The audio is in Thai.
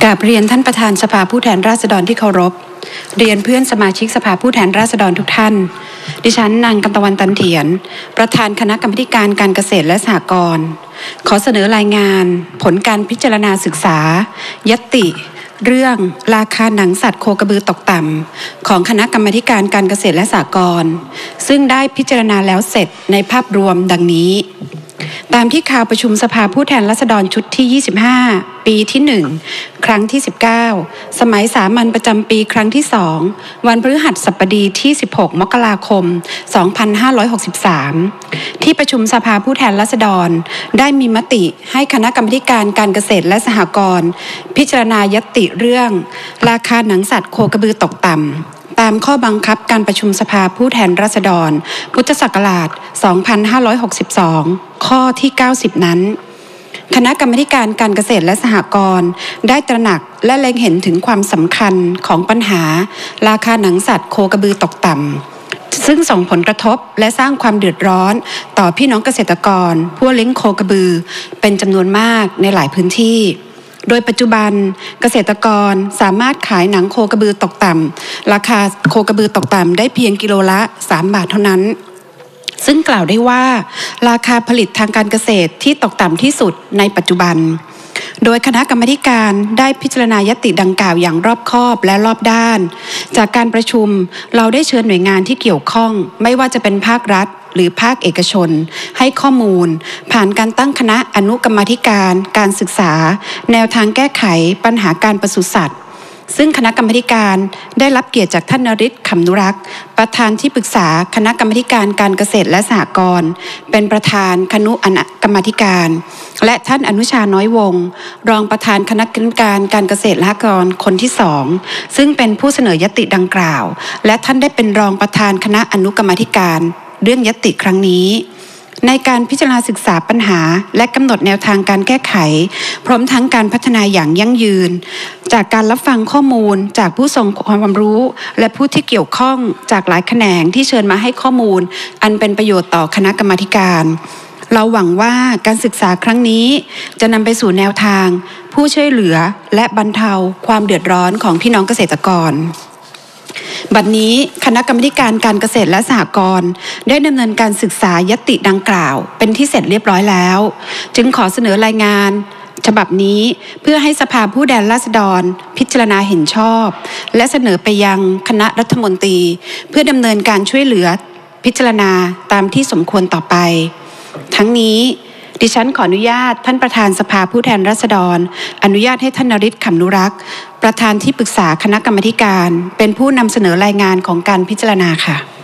กราบเรียนท่านประธานสภาผู้แทนราษฎรที่เคารพเรียนเพื่อนสมาชิกสภาผู้แทนราษฎรทุกท่านดิฉันนางกำตะวันตันเถียนประธานคณะกรรมาธิการการเกษตรและสหกรณ์ขอเสนอรายงานผลการพิจารณาศึกษาญัตติเรื่องราคาหนังสัตว์โคกระบือตกต่ำของคณะกรรมาธิการการเกษตรและสหกรณ์ซึ่งได้พิจารณาแล้วเสร็จในภาพรวมดังนี้ตามที่ข่าวประชุมสภาผู้แทนราษฎรชุดที่25ปีที่1ครั้งที่19สมัยสามัญประจำปีครั้งที่2วันพฤหัสบดีที่16มกราคม2563ที่ประชุมสภาผู้แทนราษฎรได้มีมติให้คณะกรรมาธิการการเกษตรและสหกรณ์พิจารณาญัตติเรื่องราคาหนังสัตว์โคกระบือตกต่ำตามข้อบังคับการประชุมสภาผู้แทนราษฎรพุทธศักราช2562ข้อที่90นั้นคณะกรรมาธิการการเกษตรและสหกรณ์ได้ตระหนักและเล็งเห็นถึงความสำคัญของปัญหาราคาหนังสัตว์โคกระบือตกต่ำซึ่งส่งผลกระทบและสร้างความเดือดร้อนต่อพี่น้องเกษตรกรผู้เลี้ยงโคกระบือเป็นจำนวนมากในหลายพื้นที่โดยปัจจุบันเกษตรกรสามารถขายหนังโคกระบือตกต่ำราคาโคกระบือตกต่ำได้เพียงกิโลละ3 บาทเท่านั้นซึ่งกล่าวได้ว่าราคาผลิตทางการเกษตรที่ตกต่ำที่สุดในปัจจุบันโดยคณะกรรมาธิการได้พิจารณาญัตติดังกล่าวอย่างรอบคอบและรอบด้านจากการประชุมเราได้เชิญหน่วยงานที่เกี่ยวข้องไม่ว่าจะเป็นภาครัฐหรือภาคเอกชนให้ข้อมูลผ่านการตั้งคณะอนุกรรมาธิการการศึกษาแนวทางแก้ไขปัญหาการปศุสัตว์ซึ่งคณะกรรมาธิการได้รับเกียรติจากท่านนฤทธิ์ ขำนุรักษ์ประธานที่ปรึกษาคณะกรรมาธิการการเกษตรและสหกรณ์เป็นประธานคณะกรรมาธิการและท่านอนุชาน้อยวงศ์รองประธานคณะกรรมการการเกษตรและสหกรณ์คนที่2ซึ่งเป็นผู้เสนอญัตติดังกล่าวและท่านได้เป็นรองประธานคณะอนุกรรมาธิการเรื่องญัตติครั้งนี้ในการพิจารณาศึกษาปัญหาและกำหนดแนวทางการแก้ไขพร้อมทั้งการพัฒนาอย่างยั่งยืนจากการรับฟังข้อมูลจากผู้ทรงความรู้และผู้ที่เกี่ยวข้องจากหลายแขนงที่เชิญมาให้ข้อมูลอันเป็นประโยชน์ต่อคณะกรรมาธิการเราหวังว่าการศึกษาครั้งนี้จะนำไปสู่แนวทางผู้ช่วยเหลือและบรรเทาความเดือดร้อนของพี่น้องเกษตรกรบัดนี้คณะกรรมาธิการการเกษตรและสหกรณ์ได้ดำเนินการศึกษาญัตติดังกล่าวเป็นที่เสร็จเรียบร้อยแล้วจึงขอเสนอรายงานฉบับนี้เพื่อให้สภาผู้แทนราษฎรพิจารณาเห็นชอบและเสนอไปยังคณะรัฐมนตรีเพื่อดำเนินการช่วยเหลือพิจารณาตามที่สมควรต่อไปทั้งนี้ดิฉันขออนุญาตท่านประธานสภาผู้แทนราษฎรอนุญาตให้ท่านนฤทธิ์ ขำนุรักษ์ประธานที่ปรึกษาคณะกรรมาธิการเป็นผู้นำเสนอรายงานของการพิจารณาค่ะ